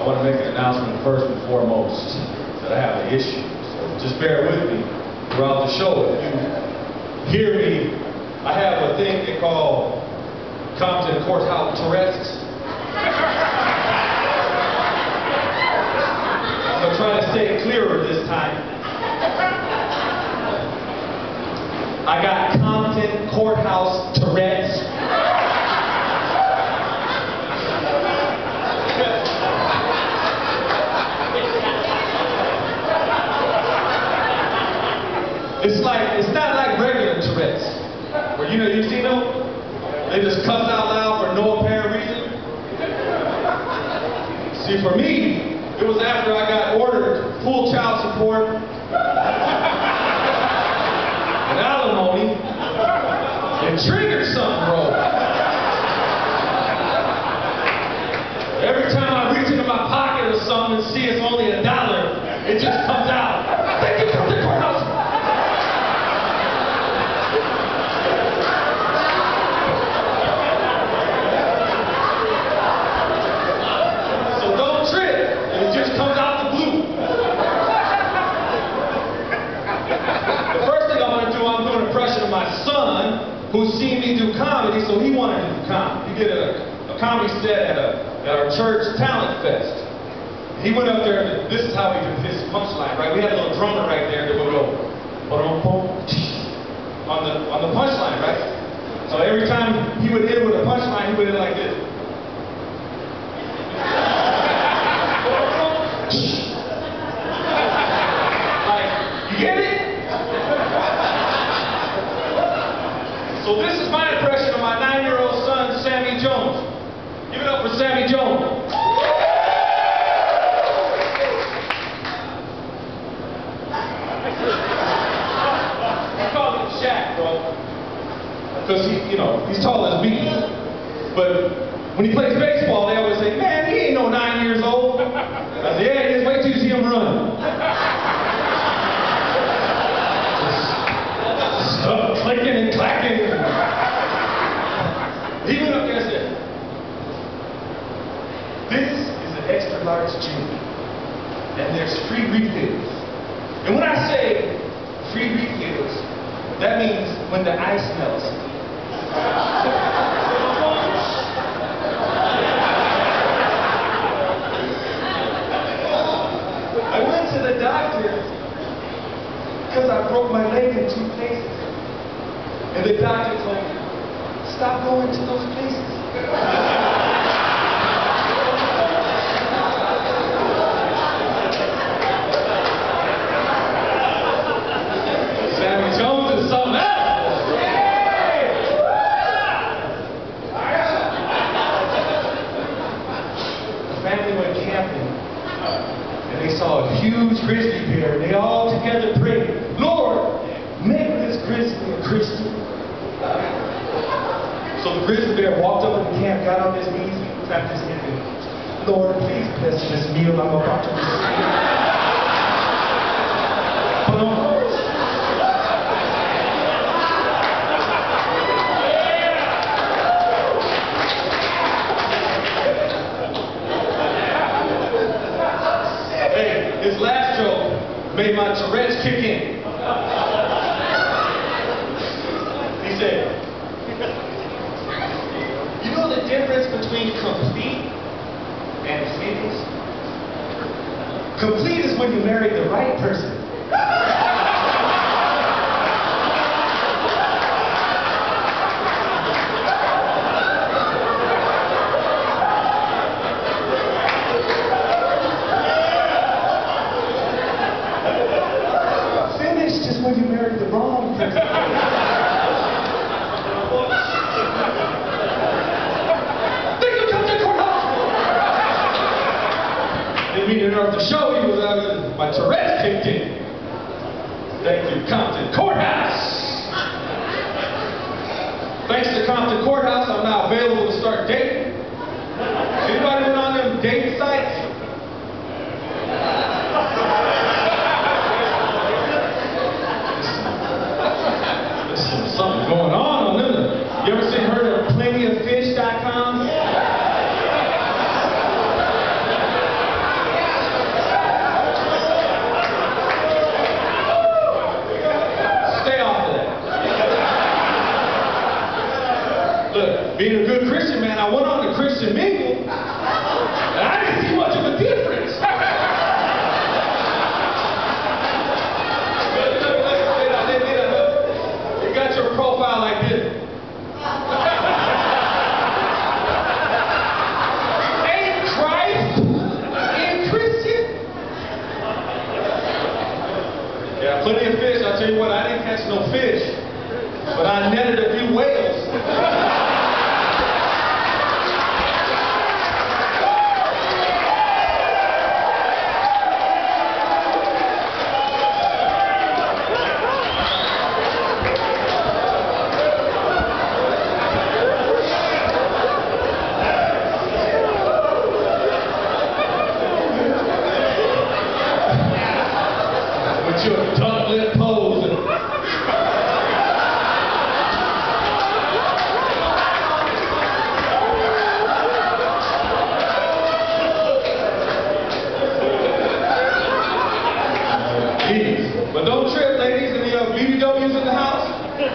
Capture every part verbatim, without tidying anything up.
want to make an announcement first and foremost that I have an issue. So just bear with me throughout the show. If you hear me, I have a thing they call Compton Courthouse Tourette's. I'm going to try to stay clearer this time. I got Compton Courthouse Tourette's. It's like, it's not like regular Tourette's, where, you know, you've seen them? They just cuss out loud for no apparent reason. See, for me, it was after I got ordered full child support and alimony and triggered something, bro. Every time I reach into my pocket or something and see it's only a dollar, it just comes out. Thank you, Compton Courthouse. My son, who's seen me do comedy, so he wanted to do comedy. He did a, a comedy set at, a, at our church talent fest. He went up there, and this is how he did his punchline, right? We had a little drummer right there that would go on the on the punchline, right? So every time he would hit with a punchline, he would hit like this. Like, you get it? So this is my impression of my nine-year-old son, Sammy Jones. Give it up for Sammy Jones. We call him Shaq, bro. Because he, you know, he's tall as me. But when he plays baseball, they always say, man, he ain't no nine years old. I say, yeah, he is. Wait till you see him run. Stuff clicking and clacking. He went up there and said, this is an extra large junior, and there's free refills. And when I say free refills, that means when the ice melts. I went to the doctor because I broke my leg in two places. And the doctor told me, stop going to those places. Sammy Jones is something else. The family went camping, and they saw a huge grizzly bear, and they all together prayed, Lord, make this grizzly a Christian. So the grizzly bear walked up in the camp, got on his knees, and tapped his head, and Lord, please bless this meal I'm about to receive. Hey, his last joke made my Tourette's kick in. He said, you know the difference between complete and finished? Complete is when you marry the right person. Finished is when you marry the wrong person. Didn't mean to interrupt the show, he was out of my Tourette's kicked in. Thank you, Compton Courthouse. Thanks to Compton Courthouse, I'm now available to start dating. Anybody been on them dating sites? There's something going on on them. You ever seen heard of plenty of fish dot com? being a good Christian man, I went on to Christian Mingle, and I didn't see much of a difference. You got your profile like this. Ain't Christ in Christian? Yeah, plenty of fish. I'll tell you what, I didn't catch no fish, but I netted a few whales. Your duck lip pose. Jeez. But don't trip, ladies, and the uh, B B Ws in the house.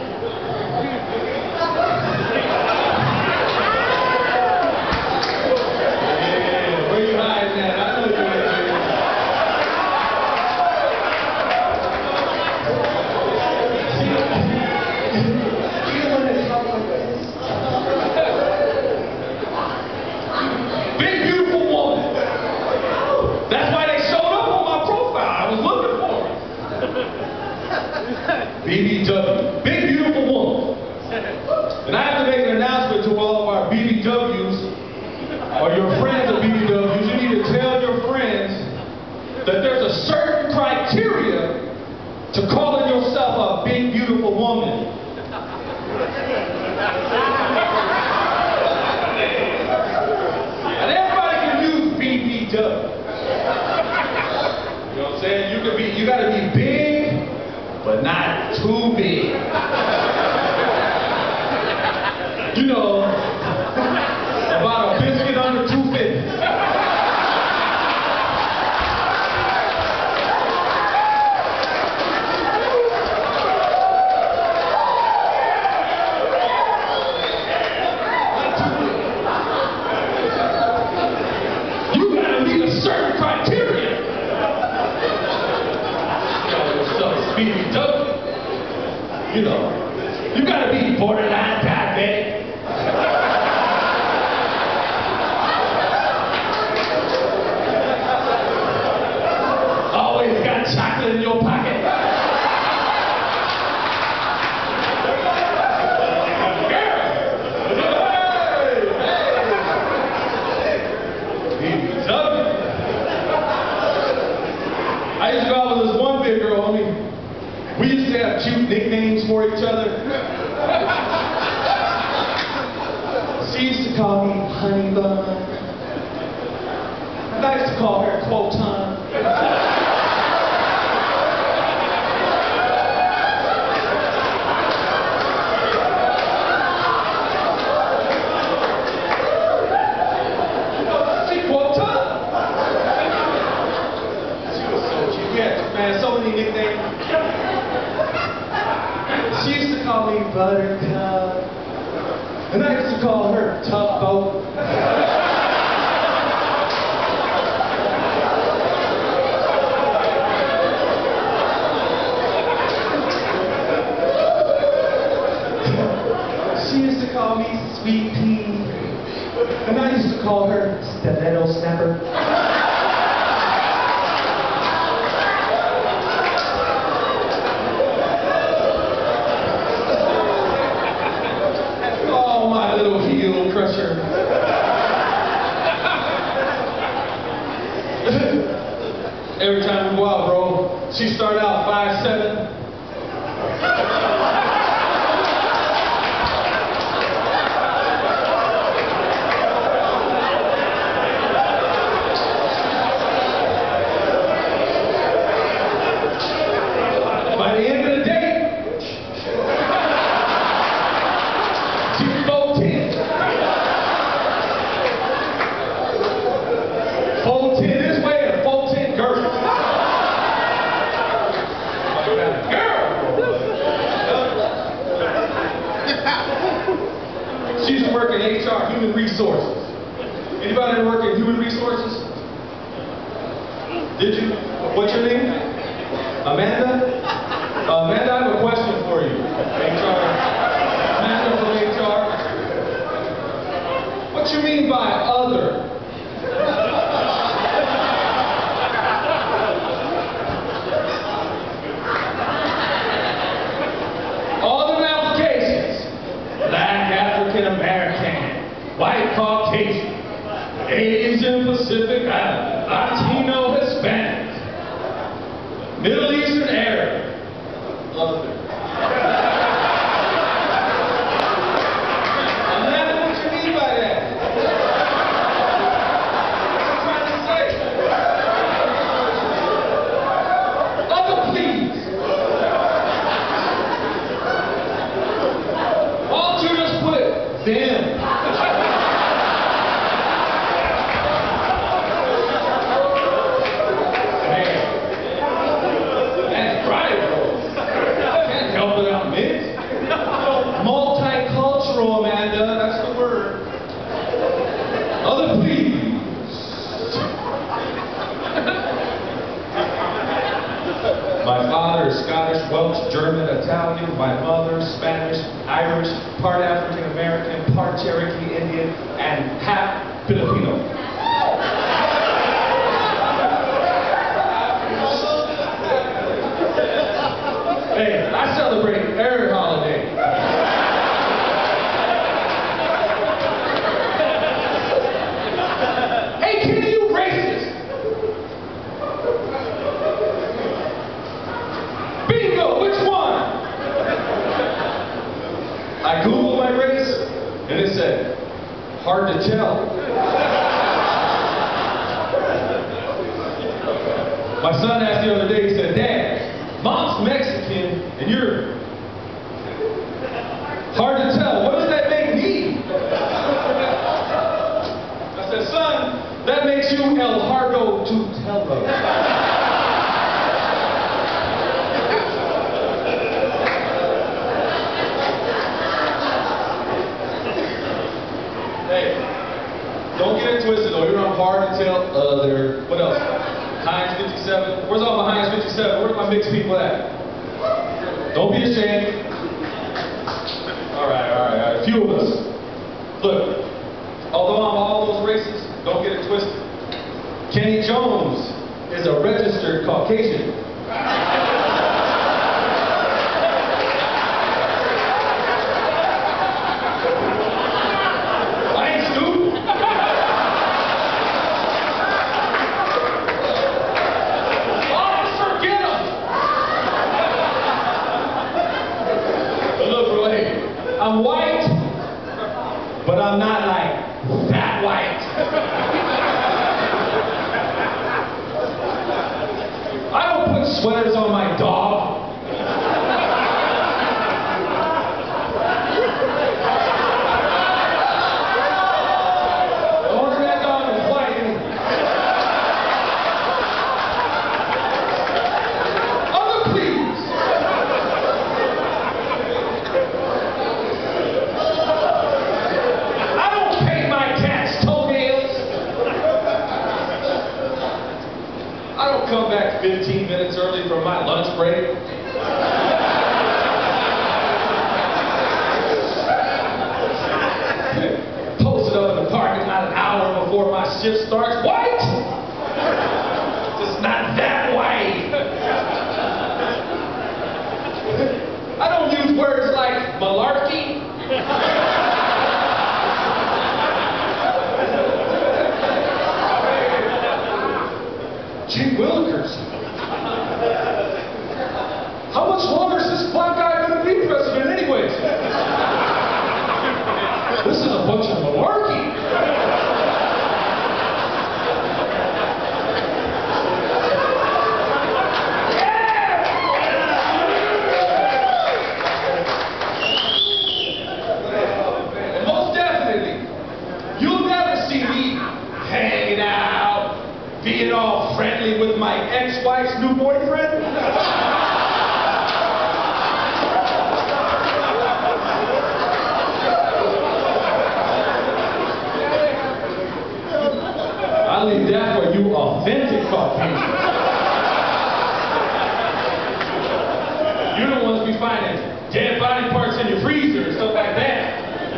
Yeah, where you hiding at? I know you're right there. B B W, big beautiful woman. And I have to make an announcement to all of our B B Ws, or your friends of B B Ws. You need to tell your friends that there's a certain criteria to calling yourself a big beautiful woman. And everybody can use B B W. You know what I'm saying? You can be, you gotta be big, but not too big. You know, about a biscuit under two fifty. You gotta meet a certain criteria. B B W. You know, you gotta be borderline diabetic. Always got chocolate in your pocket. B B W. I used to go out with this one big girl, homie. We used to have cute nicknames for each other. She used to call me Honey Bun. And I used to call her Quoton. She Quoton. She was so cute. We had, man, so many nicknames. She used to call me Buttercup, and I used to call her Tugboat. She used to call me Sweet Pea, and I used to call her Stiletto Snapper. Little heel crusher. Every time we go out, bro, she started out five seven. By the end of the day, she's four ten. four ten this way and four ten girl. Girl! resources. Anybody work in human resources? Did you? What's your name? Amanda? Uh, Amanda, I have a question for you. H R. Amanda from H R. What you mean by other? All the applications. Black, African American, white Caucasian, Asian Pacific Islander, Latino Hispanic, Middle Eastern Arab. Other. Amanda, what you mean by that? What are you trying to say? Other, please. Why don't you just put them? Multicultural, Amanda, that's the word. Other, please. My father is Scottish, Welsh, German, Italian. My mother, Spanish, Irish, part African American, part Cherokee Indian, and half Filipino. Hey, I celebrate every holiday. Hey, kid, you racist! Bingo, which one? I Googled my race, and it said, hard to tell. My son asked the other day, he said, Dad, Mom's Mexican, and you're hard to tell. What does that make me? I said, son, that makes you El Hardo Tutello. Hey, don't get it twisted though. You're on hard to tell other. What else? Heinz fifty-seven. Where's all my Heinz fifty-seven? Where's my mixed people at? Don't be ashamed. Alright, alright, alright. A few of us. Look, although I'm all those races, don't get it twisted. Kenny Jones is a registered Caucasian. I'm white, but I'm not like that white. I don't put sweaters on my dog. I wonder that dog is white. Other please. Come back fifteen minutes early from my lunch break. Posted up in the parking lot an hour before my shift starts. White! Just not that white. I don't use words like malarkey. Gee Willikers. How much longer is this black guy going to be president anyways? This is a bunch of malarkey. And most definitely, you'll never see me hanging out, being all friendly with my ex-wife's new boyfriend? Caucasians. You're the ones be finding dead body parts in your freezer and stuff like that.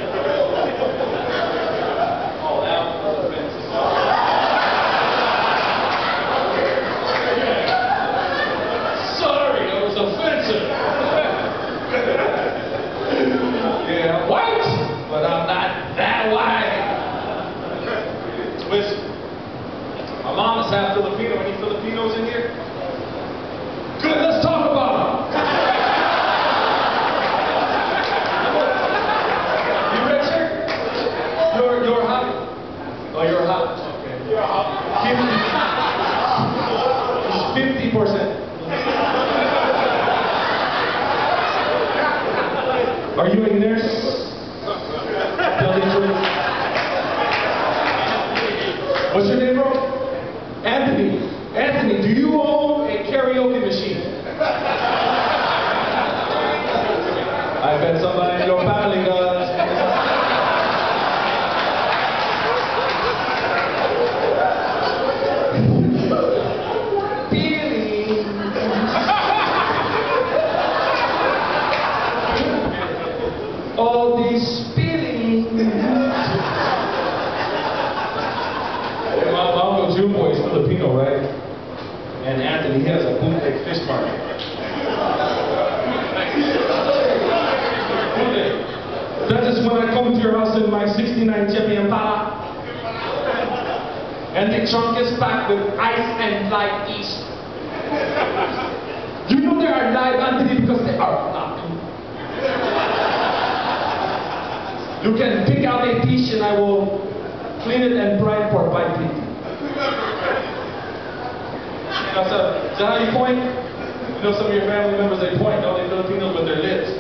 Oh, that was offensive. Sorry, that was offensive. Yeah, I'm white, but I'm not that white. Listen, my mom is half Filipino. Any Filipinos in here? Good, let's talk about them. You Richard? You're, you're hot? Oh, you're hot. Okay. You're hot. fifty percent. Are you a nurse? Tell the truth. What's your name, bro? Anthony. Anthony, do you own a karaoke machine? I bet somebody in your family does. Feelings. All these feelings. My uncle Jumbo is Filipino, right? And Anthony, he has a bootleg fish market. That is when I come to your house in my sixty-nine Chevy Impala, and the trunk is packed with ice and live fish. You know they are live, Anthony, because they are not. You can pick out a fish and I will clean it and fry it for five people. You know, so, is that how you point? You know, some of your family members, they point, don't they, Filipinos, with their lips.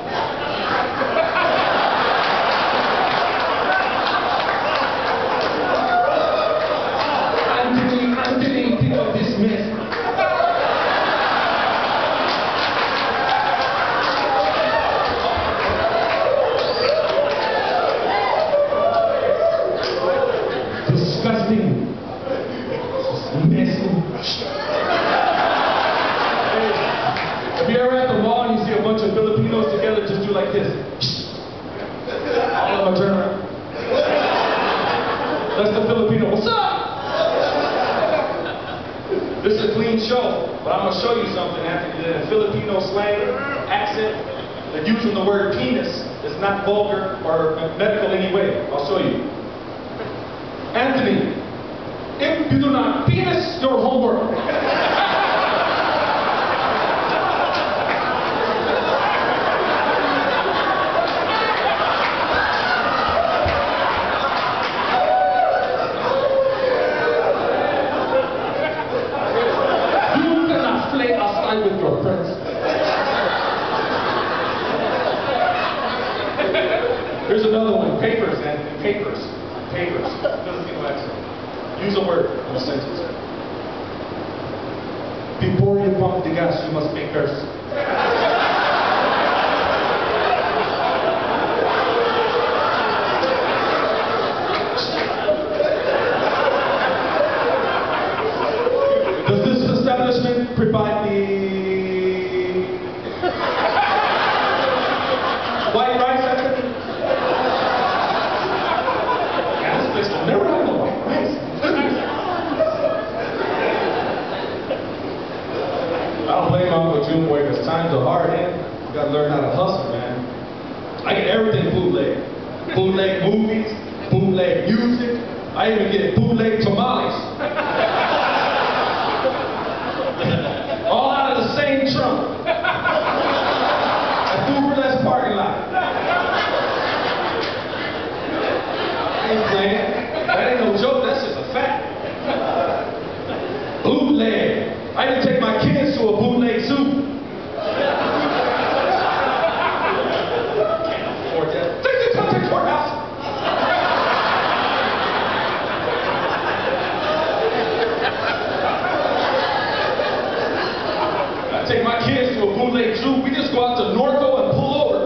Anthony, Anthony, pick up this mess. Disgusting. Messy. If you're ever at the mall and you see a bunch of Filipinos together, just do like this. All of them turn around. That's the Filipino. What's up? This is a clean show, but I'm going to show you something, Anthony. In Filipino slang accent, they're using the word penis. It's not vulgar or medical in any way. I'll show you. Anthony, if you do not penis your homework. You cannot play outside with your friends. Here's another one. Papers, Anthony. Papers. Papers. Filipino accent. Use a word in a sentence. Before you pump the gas, you must make verse. Does this establishment provide the white rice, Anthony? Yeah, this place will never have no white rice. I don't blame Uncle June boy because times are hard, man. You gotta learn how to hustle, man. I get everything bootleg. Bootleg movies, bootleg music. I even get bootleg tamales. All out of the same trunk. At Uberless parking lot. I ain't playing. That ain't no joke, that's just a fact. Bootleg. I didn't take my kids to a bootleg zoo. Can't afford that. Take the contact courthouse. I take my kids to a bootleg zoo. We just go out to Norco and pull over.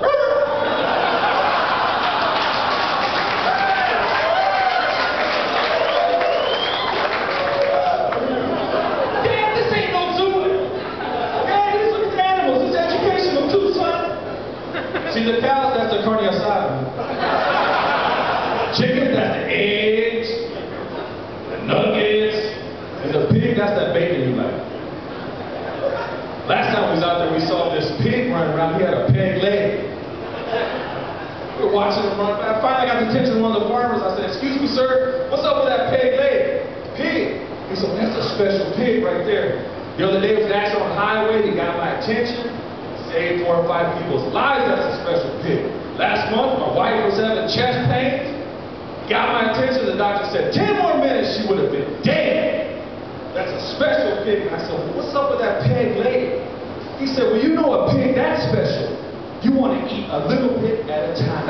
Last time we was out there, we saw this pig running around. He had a peg leg. We were watching him run. I finally got the attention of one of the farmers. I said, "Excuse me, sir, what's up with that peg leg?" Pig. He said, "That's a special pig right there. The other day was an accident on the highway. He got my attention. Saved four or five people's lives. That's a special pig. Last month, my wife was having chest pains. Got my attention. The doctor said, ten more minutes, she would have been dead. That's a special pig." And I said, "Well, what's up with that peg leg?" He said, "Well, you know a pig that's special. You want to eat a little bit at a time."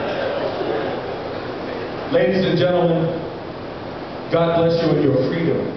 Ladies and gentlemen, God bless you in your freedom.